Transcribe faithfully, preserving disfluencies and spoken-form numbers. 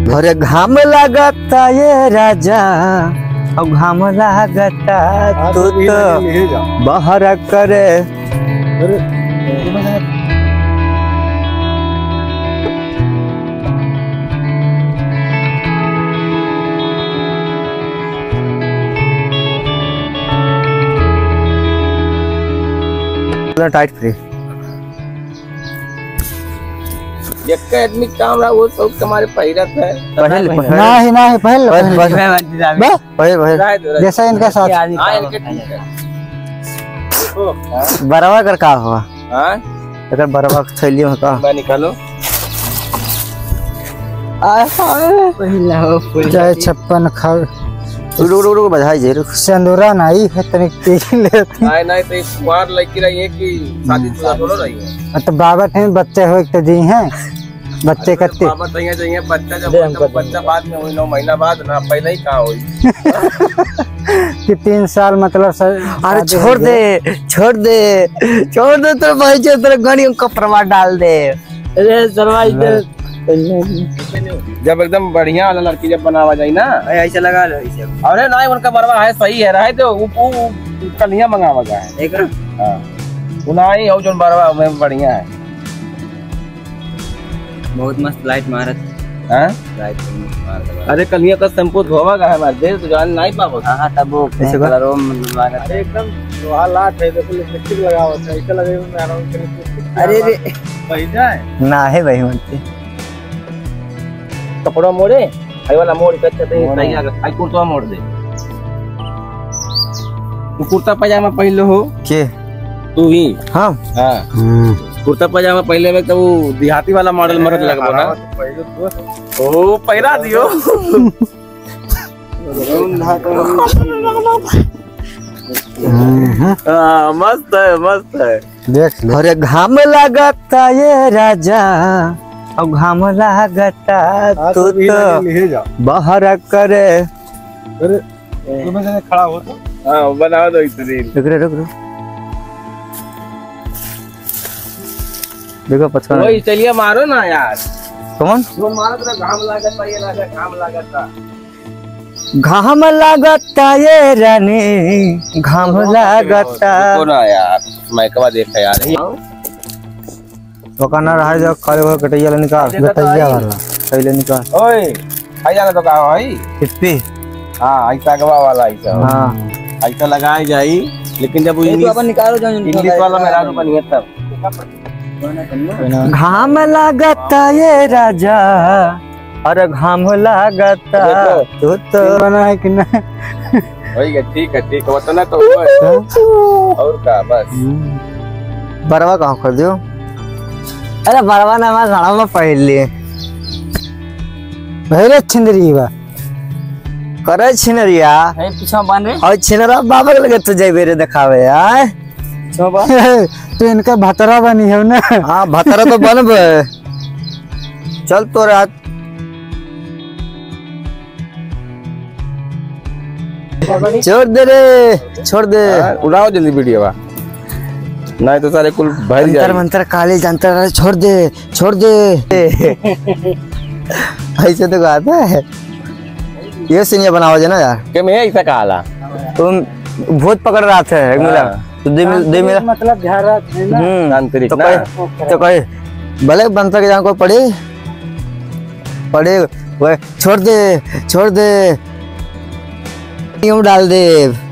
अरे घाम लागता ये राजा, अब घाम लागता तू तो बाहर करे। टाइट फ्री एक आदमी काम रहा वो सब तुम्हारे पहिरत है। पहल नहीं नहीं पहल पहल जैसा इनका साथ हाँ इनके ठीक है। बरवा कर का हुआ हाँ अगर बरवा थैलियों का मैं निकालो चाहे छप्पन खड़ रुक रुक रुक बधाई जे रुक सिंदूरा नहीं है तनिक तेल लेती नहीं नहीं तो कुमार लड़की रही है कि शादीशुदा थोड़ा रही है। तो बाबा थे बच्चे हो तो दी हैं बच्चे कत्ते बाबा चाहिए चाहिए बच्चा जब बच्चा बाद में हुई नौ महीना बाद ना पहले ही कहाँ हुई कि तीन साल मतलब सर। अरे छोड़ दे छोड़ दे छोड़ दे तो भाई जो तेरे गाड़ियों का प्रवाह डाल दे। अरे सरवाई दे जब एकदम बढ़िया वाला लड़की जब बनावा जाए ना ऐसे लगा लो ऐसे। अरे नहीं उनका बरवा है सही है रहे तो कलिया मंगावा गया है एक हाँ उनाई और जो बरवा में बढ़िया है। बहुत मस्त लाइट मारत हाँ लाइट मारत। अरे कलिया का शैम्पू धोवा गया है हमारे देश तो जान नहीं पाओ। हां तब वो ऐसे कलरों में लागत अरे एकदम लोहा लाट है देखो लिपस्टिक लगा हुआ है ऐसा लगे मैं आराम से। अरे रे पैसा है ना है भाई मनते कपड़ा मोड़े आई वाला मोड़ करते थे सही आ आई कुर्ता मोड़ दे। तू कुर्ता पजामा पहन हो के तू ही हां हां कुर्ता पजामा पहले में तो वो देहाती वाला मॉडल मरद लगबो ना ओ पैरा दियो हां मस्त है मस्त है देख ले। अरे घाम लागता ये राजा, अब घाम लागता तू तो बाहर करे। अरे तुम जने खड़ा हो तो हां बना दो इतनी रुक रे रुक रुक देखो पचका वही चलिए मारो ना यार कौन वो मारो तो घाम लागता ये लगा घाम लागता घाम लागता ये रानी घाम लागता को ना यार मैं कब देखा यार दुकाना रहा जो काले वो कटैया ले निकाल गटैया वाला पहले निकाल ओए आई जाना तो कहा भाई कितनी हां ऐसा गवा वाला ऐसा हां ऐसा लगाई जाई लेकिन जब इंग्लिश निकालो जो इंग्लिश वाला मेरा रूप नहीं है तब घाम लागता ये राजा, अरे घाम लागता तू तो बना है कि नहीं वही है ठीक है ठीक है उतना तो और का बस बरवा कहाँ कर दियो। अरे बरवा ना मैं साड़ा में पहन लिए भैरे छिंदरी बा करे छिनरिया है पीछे बन रे और छिनरा बाबा के लगे तू जाई बेरे दिखावे आय तो इनका भतरा बनी है ना। हां भतरा तो बनब चल तो रात छोड़ दे रे छोड़ दे उड़ाओ जल्दी वीडियो बा नहीं तो सारे कुल भर जाए मंत्र काले जानता रहे छोड़ दे छोड़ दे ऐसे तो आता है ये सीनिया बनाओ जे ना यार के मैं ऐसा कहाला तुम भूत पकड़ रहा था एक मिला तो दे मिल दे मिला मतलब ध्यान रख ना तांत्रिक तो ना कहे तो कहे भले मंत्र के जान को पढ़े पढ़े वो छोड़ दे छोड़ दे यूं डाल दे